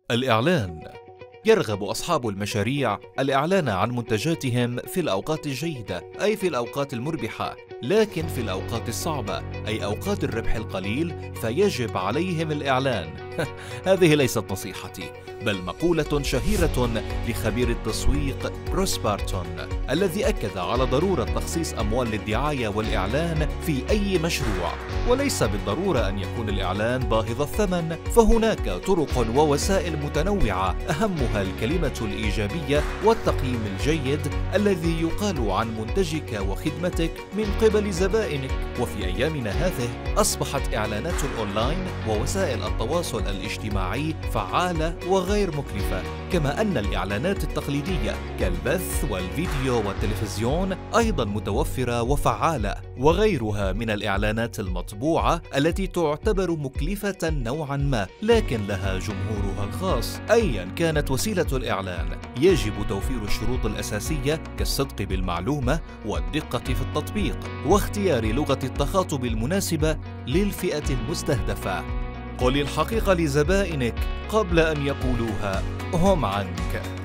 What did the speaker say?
الإعلان. يرغب أصحاب المشاريع الإعلان عن منتجاتهم في الأوقات الجيدة، أي في الأوقات المربحة، لكن في الأوقات الصعبة، أي أوقات الربح القليل، فيجب عليهم الإعلان. هذه ليست نصيحتي، بل مقولة شهيرة لخبير التسويق بروس بارتون، الذي أكد على ضرورة تخصيص أموال للدعاية والإعلان في أي مشروع، وليس بالضرورة أن يكون الإعلان باهظ الثمن، فهناك طرق ووسائل متنوعة أهمها الكلمة الإيجابية والتقييم الجيد الذي يقال عن منتجك وخدمتك من قبل زبائنك. وفي أيامنا هذه أصبحت إعلانات الأونلاين ووسائل التواصل الاجتماعي فعالة وغير مكلفة، كما أن الإعلانات التقليدية كالبث والفيديو والتلفزيون أيضا متوفرة وفعالة، وغيرها من الإعلانات المطبوعة التي تعتبر مكلفة نوعا ما، لكن لها جمهورها الخاص. أيا كانت وسيلة الإعلان، يجب توفير الشروط الأساسية كالصدق بالمعلومة والدقة في التطبيق واختيار لغة التخاطب المناسبة للفئة المستهدفة. قل الحقيقة لزبائنك قبل أن يقولوها هم عنك.